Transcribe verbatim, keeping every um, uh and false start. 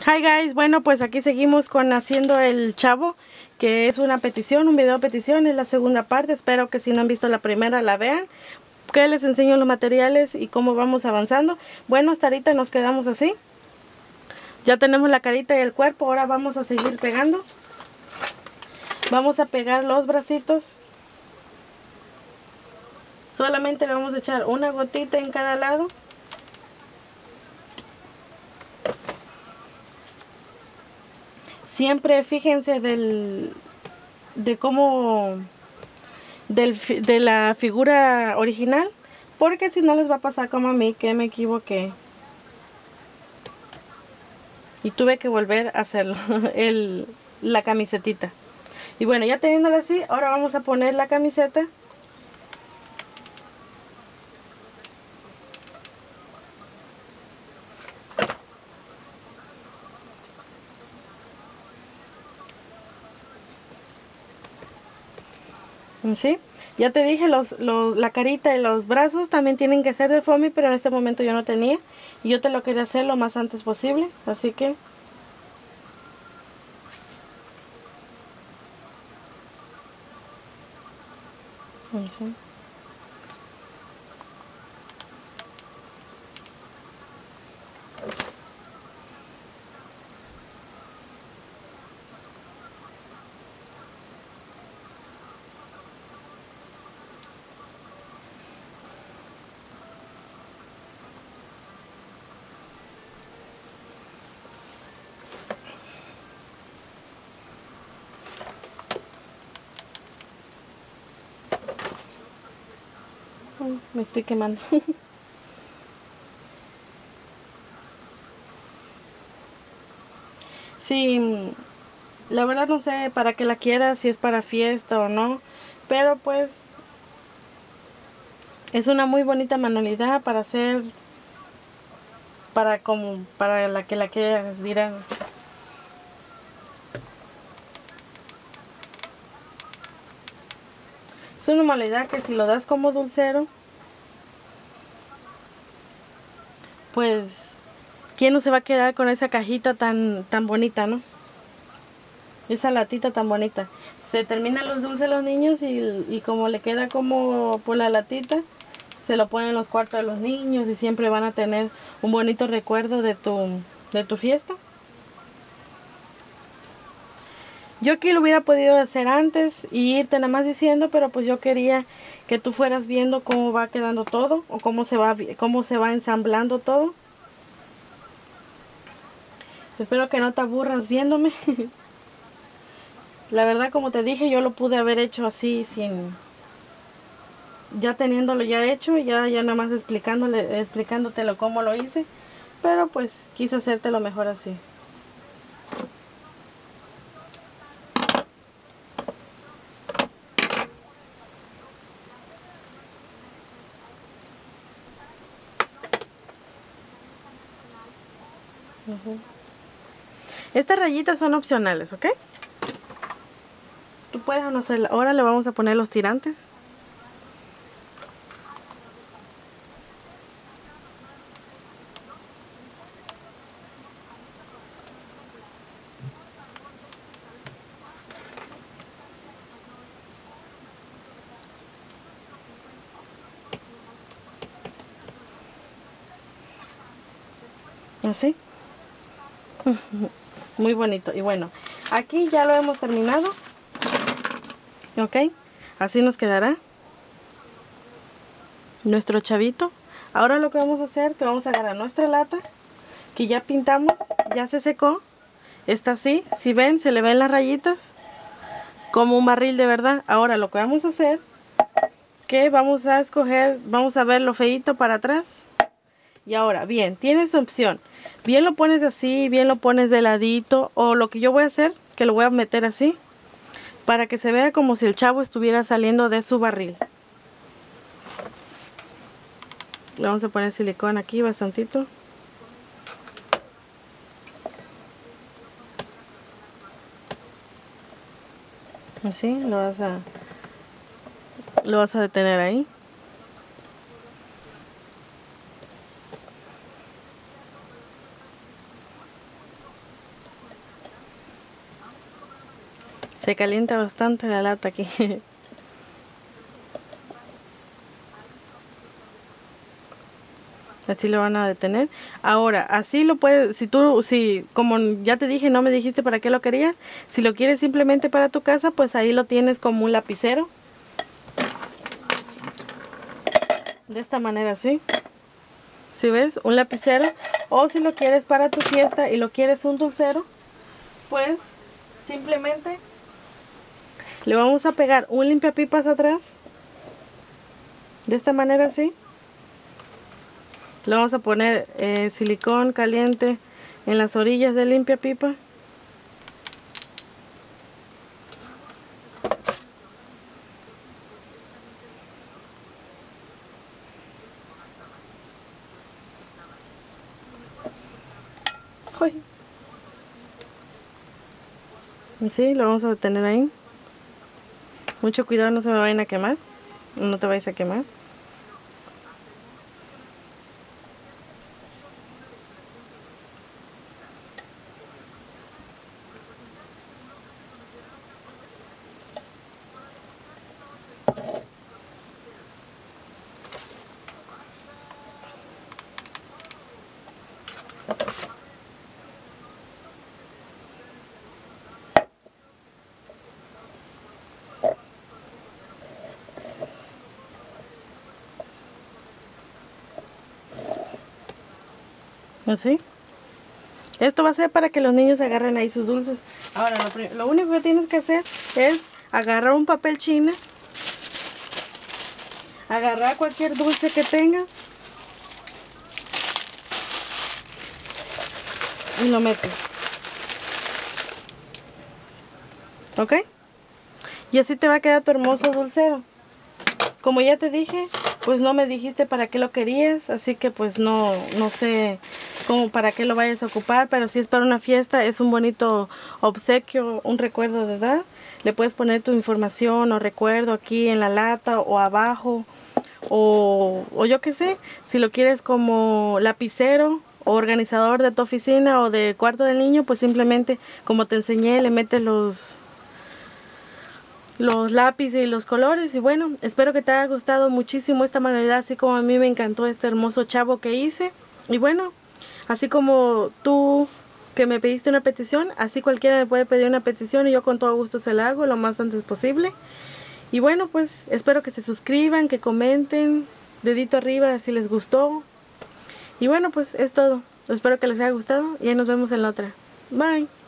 Hi guys, bueno pues aquí seguimos con haciendo el chavo, que es una petición, un video de petición, es la segunda parte. Espero que si no han visto la primera la vean, que les enseño los materiales y cómo vamos avanzando. Bueno, hasta ahorita nos quedamos así. Ya tenemos la carita y el cuerpo, ahora vamos a seguir pegando. Vamos a pegar los bracitos. Solamente le vamos a echar una gotita en cada lado. Siempre fíjense del, de cómo, del, de la figura original, porque si no les va a pasar como a mí, que me equivoqué y tuve que volver a hacerlo, el, la camisetita. Y bueno, ya teniéndola así, ahora vamos a poner la camiseta. ¿Sí? Ya te dije, los, los, la carita y los brazos también tienen que ser de foamy, pero en este momento yo no tenía. Y yo te lo quería hacer lo más antes posible, así que... ¿Sí? Me estoy quemando. Sí, la verdad no sé para qué la quieras, si es para fiesta o no, pero pues es una muy bonita manualidad para hacer, para como para la que la quieras, dirán. Es una manualidad que si lo das como dulcero, pues ¿quién no se va a quedar con esa cajita tan, tan bonita, no? Esa latita tan bonita. Se terminan los dulces los niños y, y como le queda como por la latita, se lo ponen en los cuartos de los niños y siempre van a tener un bonito recuerdo de tu, de tu fiesta. Yo aquí lo hubiera podido hacer antes y irte nada más diciendo, pero pues yo quería que tú fueras viendo cómo va quedando todo o cómo se va, cómo se va ensamblando todo. Espero que no te aburras viéndome. La verdad, como te dije, yo lo pude haber hecho así sin... Ya teniéndolo ya hecho, ya, ya nada más explicándole, explicándotelo cómo lo hice. Pero pues quise hacértelo mejor así. Uh-huh. Estas rayitas son opcionales, ¿ok? Tú puedes no hacerla. Ahora le vamos a poner los tirantes. Así. Muy bonito. Y bueno, aquí ya lo hemos terminado. Ok, así nos quedará nuestro chavito. Ahora lo que vamos a hacer, que vamos a agarrar nuestra lata que ya pintamos, ya se secó. Está así, si ven, se le ven las rayitas como un barril de verdad. Ahora lo que vamos a hacer, que vamos a escoger, vamos a ver lo feito para atrás. Y ahora, bien, tienes opción. Bien lo pones así, bien lo pones de ladito. O lo que yo voy a hacer, que lo voy a meter así, para que se vea como si el chavo estuviera saliendo de su barril. Le vamos a poner silicón aquí bastantito. Así, lo vas a, lo vas a detener ahí. Se calienta bastante la lata aquí. Así lo van a detener. Ahora, así lo puedes, si tú, si, como ya te dije, no me dijiste para qué lo querías. Si lo quieres simplemente para tu casa, pues ahí lo tienes como un lapicero. De esta manera, así. Si ves, un lapicero. O si lo quieres para tu fiesta y lo quieres un dulcero, pues simplemente le vamos a pegar un limpiapipas atrás. De esta manera, así. Le vamos a poner eh, silicón caliente en las orillas del limpiapipa. Uy. Y sí, lo vamos a detener ahí. Mucho cuidado, no se me vayan a quemar. No te vayas a quemar. Así. Esto va a ser para que los niños agarren ahí sus dulces. Ahora, lo, lo único que tienes que hacer es agarrar un papel china. Agarrar cualquier dulce que tengas. Y lo metes. ¿Ok? Y así te va a quedar tu hermoso dulcero. Como ya te dije, pues no me dijiste para qué lo querías. Así que pues no, no sé cómo para qué lo vayas a ocupar. Pero si es para una fiesta, es un bonito obsequio, un recuerdo de edad. Le puedes poner tu información o recuerdo aquí en la lata o abajo. O, o yo qué sé, si lo quieres como lapicero o organizador de tu oficina o del cuarto del niño, pues simplemente como te enseñé, le metes los... los lápices y los colores. Y bueno, espero que te haya gustado muchísimo esta manualidad, así como a mí me encantó este hermoso chavo que hice. Y bueno, así como tú que me pediste una petición, así cualquiera me puede pedir una petición y yo con todo gusto se la hago lo más antes posible. Y bueno, pues espero que se suscriban, que comenten, dedito arriba si les gustó. Y bueno, pues es todo. Espero que les haya gustado y ahí nos vemos en la otra. Bye.